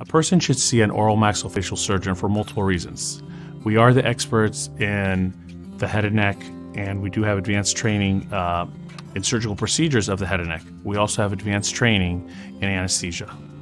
A person should see an oral maxillofacial surgeon for multiple reasons. We are the experts in the head and neck, and we do have advanced training in surgical procedures of the head and neck. We also have advanced training in anesthesia.